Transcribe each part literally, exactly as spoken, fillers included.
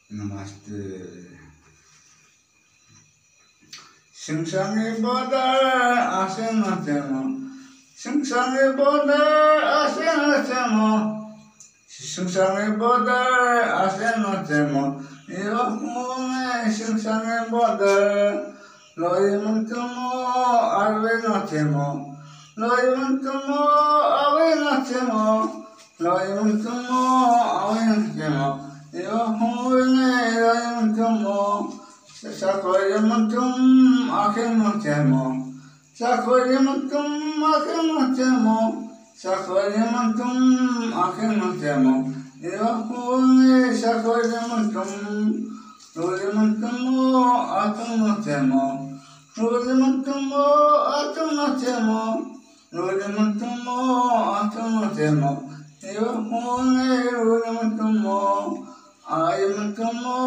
Namaste. Singsangi bodar asena temo. Singsangi bodar asena temo. Singsangi bodar asena temo. Iwakune singsangi bodar. Loi muntumo arvena temo. Loi muntumo arvena temo. Loi muntumo arvena temo. Iwakune loi muntumo. Sakoya muntum akhir muntemo. Sakoya muntum akhir muntemo. Sakoya muntum akhir muntemo. Iwakune sakoya muntum. Loi muntumo atum muntemo. Loi muntumo atum muntemo. Loi muntumo atum muntemo. Iwakune loi muntumo. Ayamuntumo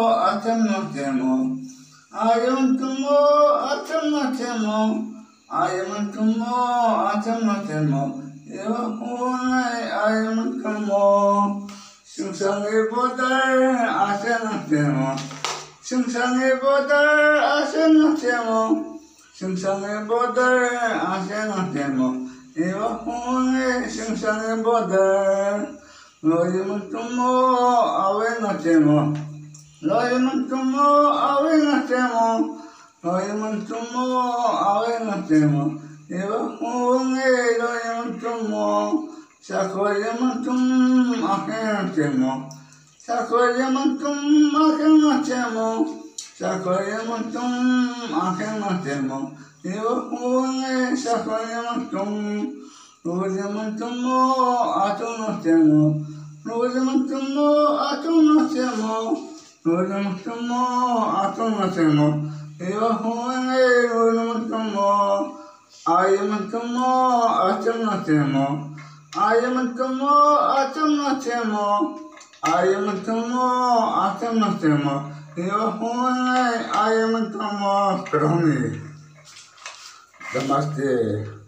atamnatemo. Ayamuntumo atamnatemo. Ayamuntumo atamnatemo. Iwakune ayamuntumo. Singsangi bodar asenatemo. Singsangi bodar asenatemo. Singsangi bodar asenatemo. Iwakune singsangi bodar. Loi muntumo awena temo. Loi muntumo awena temo. Loi muntumo awena temo. Iwakune loi muntumo. Sakoya muntum akhena temo. Sakoya muntum akhena temo. Sakoya muntum akhena temo. Iwakune sakoya muntum. Loi muntumo atunatemo. Loi muntumo atunatemo. Loi muntumo atunatemo. Iwakune loi muntumo. Ayamuntumo atunatemo. Ayamuntumo atunatemo. Ayamuntumo atunatemo. Iwakune ayamuntumo. Namaste.